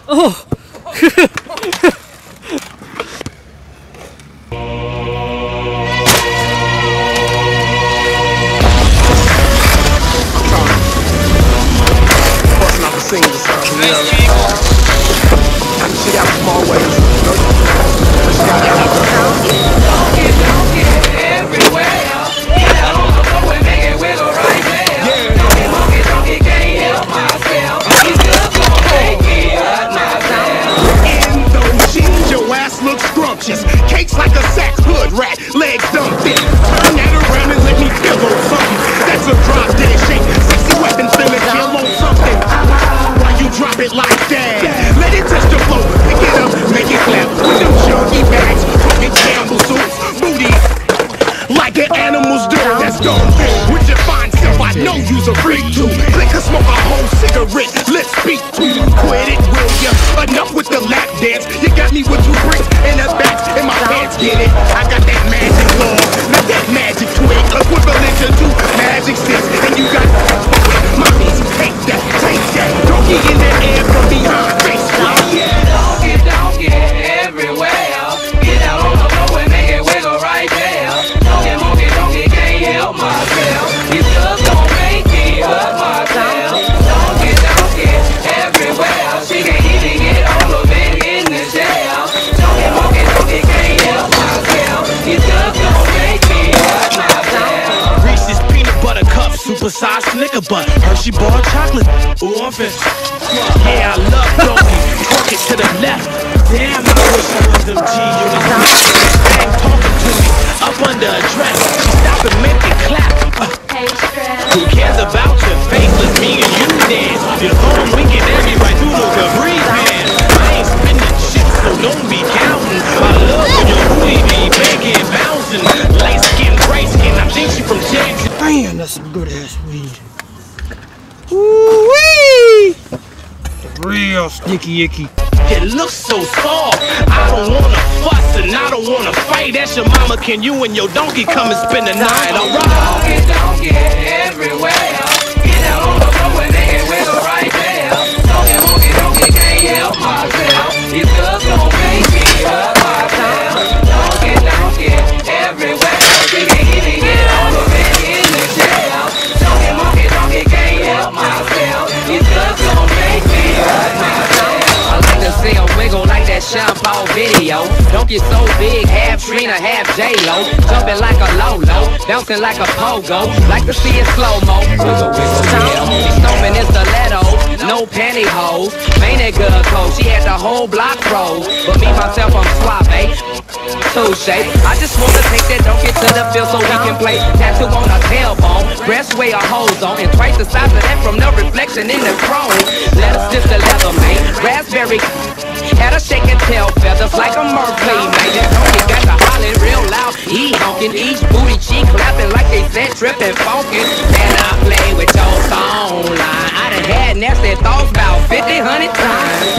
Oh. Busting out the singles or something, you know. She got small ways. She got everywhere. Get out on the floor and make it wiggle right there. Donkey, can't help myself. It's just gonna make me hurt myself. In those jeans, your ass looks scrumptious. Cakes like a sack, hood rat, legs dumped in. Turn that around and let me feel on something. That's a drop dead shake. Sexy weapon finna kill on something. Why you drop it like that? Let it touch the floor, pick it up, make it clap. With them junkie bags, fucking Campbell suits, booty like an animal's do. Let's go. With your fine self, I know you's a freak too. Click and smoke a whole cigarette. Let's speak to you. Quit it, will ya? Enough with the lap dance. You got me with 2 bricks and a bat in my pants. Get it? I got that magic law, not that magic twig, equivalent to 2 magic sticks. And you got mommies, take that, donkey in the air from behind. Face Donkey, everywhere. Get out on the floor and make it wiggle right there. Donkey, can't help myself. It's just gonna make me hurt myself. Donkey, everywhere. She can't even get all of it in the shell. Donkey, can't help myself. It's just gonna make me hurt myself. Reese's peanut butter cup, supersized Snicker butt, Hershey bar chocolate. Ooh, I'm finished. Yeah, I love donkey. Twerk it to the left. Damn, I wish I was them G-Unit. Ain't talking to me up under a dress. She stop and make it clap. Who cares about your faceless? Me and you dance. Your phone winking everybody through the Capri Pants. I ain't spending shit, so don't be counting. I love when your booty be begging, bouncing. Light skin, gray skin. I think she from Texas. Man, that's some good ass weed. Woo-wee! Real sticky icky. It looks so soft. I don't wanna fuss and I don't wanna fight. That's your mama. Can you and your donkey come and spend the night? Alright. Donkey, everywhere. Get out on the floor and make it wiggle right there. Donkey, can't help myself. It's just gonna make me hurt myself. Donkey, everywhere. She can't even get all of it in the shell. Donkey, can't help myself. It's just gonna make me hurt myself. I like to see a wiggle like that shampoo video. Don't get so big, half Trina, half J-Lo. Jumping like a Lolo, bouncing like a pogo. Like to see it slow-mo. Wiggle, yeah. Stomping in stilettos, no pantyhose. Ain't that good cold? She had the whole block froze. But me, myself, I'm suave. Touche. I just wanna take that donkey to the field so we can play tattoo on her tailbone, breast weigh a hose on, and twice the size of that from the reflection in the chrome. Let us just a leather, man. Raspberry had a shaking tail feathers like a mermaid. Man, that donkey got the hollering real loud. He honking, each booty cheek clapping like they said, tripping, funkin'. And I play with your phone line. I done had nasty thoughts about 50, 100 times.